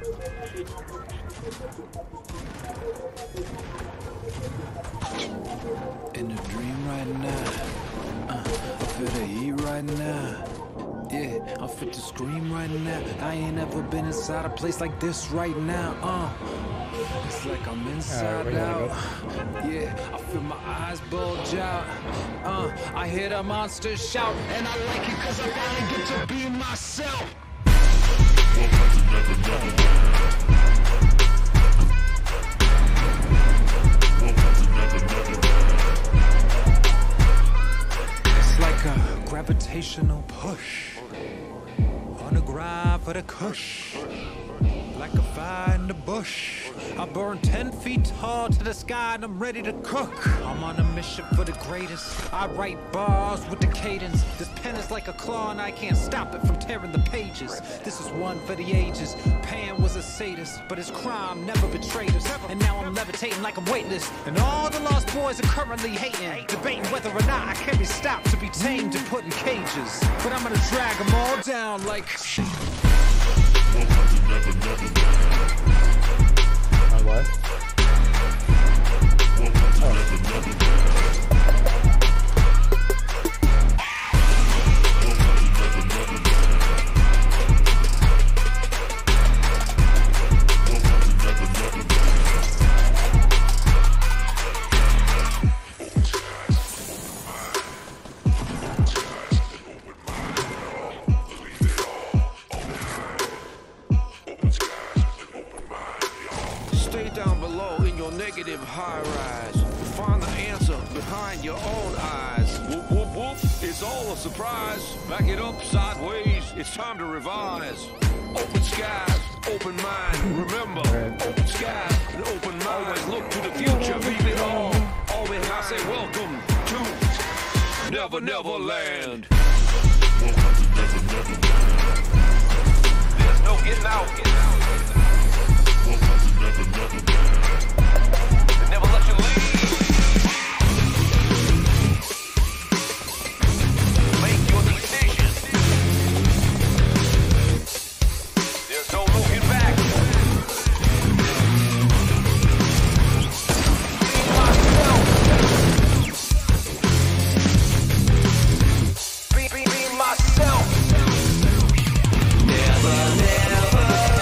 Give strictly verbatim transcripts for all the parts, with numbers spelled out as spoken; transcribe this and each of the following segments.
In a dream right now, uh, I feel the heat right now. Yeah, I'm fit to scream right now. I ain't ever been inside a place like this right now. Uh, it's like I'm inside right, out. Yeah, I feel my eyes bulge out. Uh, I hear the monsters shout, and I like it 'cause I finally get to be myself. It's like a gravitational push. On the grind for the kush, like a fire in the bush. I burn ten feet tall to the sky and I'm ready to cook. I'm on a mission for the greatest. I write bars with the cadence. This pen is like a claw and I can't stop it from tearing the pages. This is one for the ages. Pan was a sadist, but his crime never betrayed us. And now I'm levitating like I'm weightless. And all the lost boys are currently hating, debating whether or not I can be stopped to be tamed and put in cages. But I'm gonna drag them all down like My what? Stay down below in your negative high rise. Find the answer behind your own eyes. Whoop, whoop, whoop. It's all a surprise. Back it up sideways. It's time to revise. Open skies, open mind. Remember, open skies and open mind. Always look to the future. Leave it all. Always I say welcome to Never Never Land. There's no getting out. Getting out. They never let you leave. Make your decision. There's no looking back. Be, be, be myself. Never, never.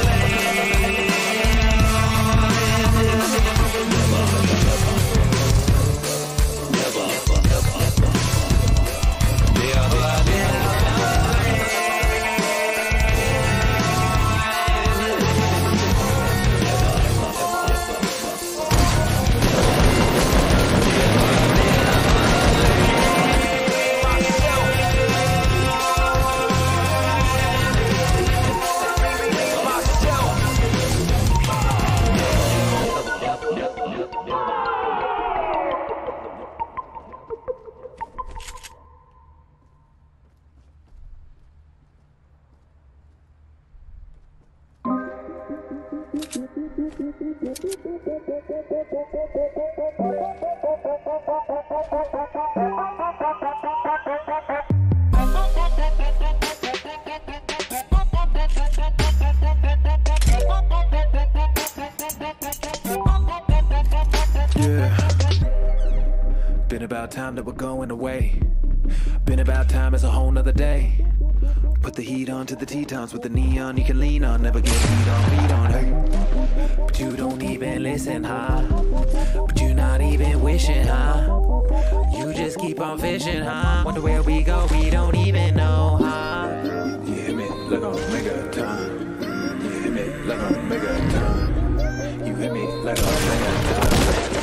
Been about time that we're going away. Been about time, it's a whole nother day. Put the heat on to the Tetons with the neon you can lean on. Never get beat on, beat on, hey. But you don't even listen, huh? But you not even wishing, huh? You just keep on fishing, huh? Wonder where we go, we don't even know, huh? You hit me like a megaton. You hit me like a megaton. You hit me like a megaton.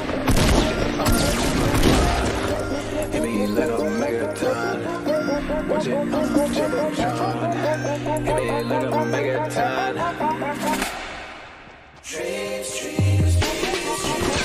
Hit me like a megaton. Watch it on Jumbotron. Hit me like a megaton. Dreams, dreams, dreams,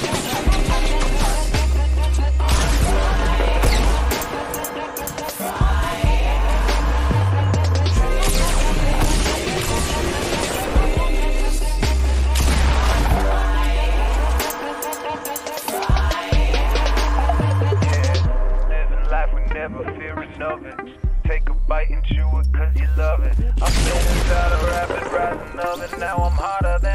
never fearing of it. Take a bite and chew it cause you love it. I've been inside a rapid rising of it. Now I'm hotter than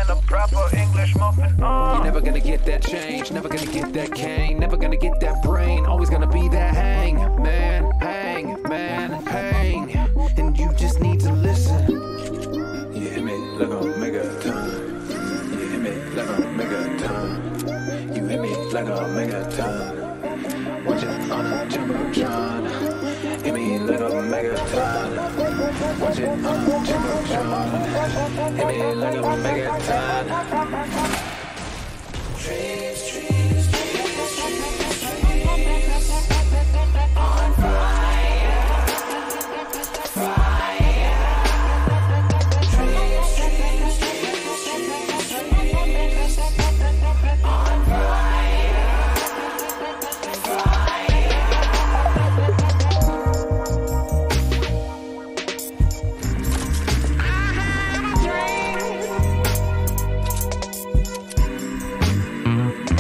Uh. You're never gonna get that change, never gonna get that cane, never gonna get that brain, always gonna be that hang, man, hang, man, hang. And you just need to listen. You hit me like a megaton. You hit me like a megaton. You hit me like a megaton. Watch it on a jumbotron. Hit me like a megaton. Watch it on a jumbotron. Hit me like a megaton. Trees, trees, trees, trees, trees. On fire, fire. Trees, trees, trees, trees, trees. On fire, fire. I had a dream.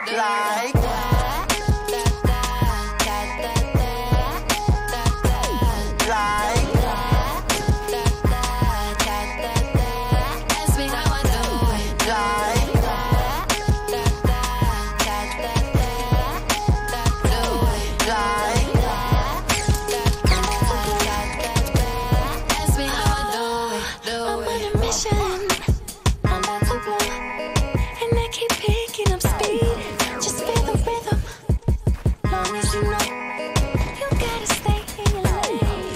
like that. Like ask me how I do it. Like ask me how I do it. Do I'm on a mission. I'm about to blow, and I keep picking up speed. Just feel the rhythm. Long as you know, you gotta stay in your lane.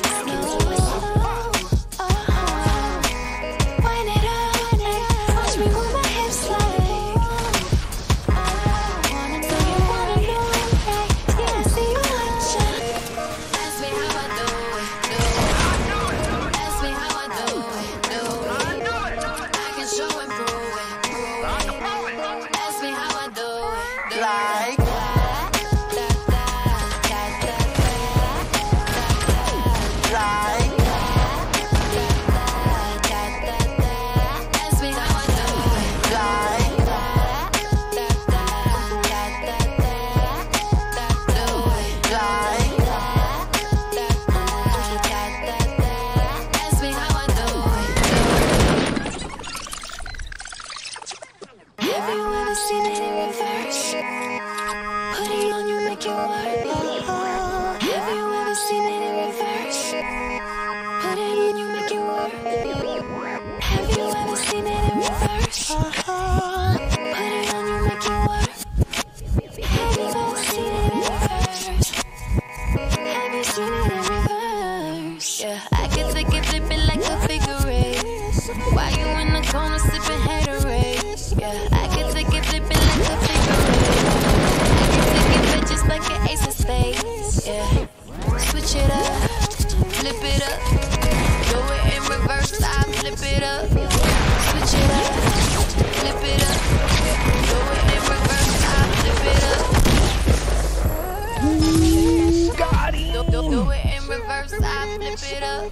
Oh, oh, wind it up, watch me move my hips like. Wanna do you wanna know it right? Yeah, I see you watching. Ask me how I do it, do it. Ask me how I do it, do it. I can show and prove it, prove it. Ask me how I do it, do it. Like have you ever seen it in reverse? Put it on you, make it work. Have you ever seen it in reverse? Put it on you, make it work. Have you ever seen it in reverse? Put it on you, make it work. Have you ever seen it in reverse? Have you seen it in reverse? Yeah, I can take it, flip it like a figure eight. While you in the corner sipping haterade. Yeah, I can take it, flip it like a figure eight. I can take it, just like an ace of spades. Yeah, switch it up, flip it up. Do it in reverse, I flip it up. Switch it up, flip it up. Do it in reverse, I flip it up. Do, do, do it in reverse, I flip it up.